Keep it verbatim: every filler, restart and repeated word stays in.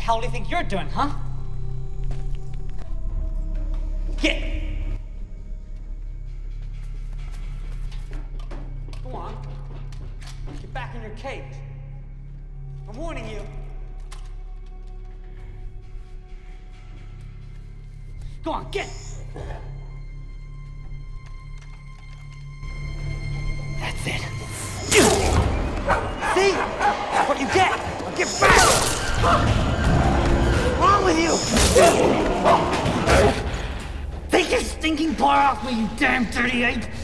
hell do you think you're doing, huh? Get! Go on. Get back in your cage. I'm warning you. Go on, get! That's it. See? That's what you get! Now get back! What's wrong with you? Take your stinking paw off me, you damn dirty ape!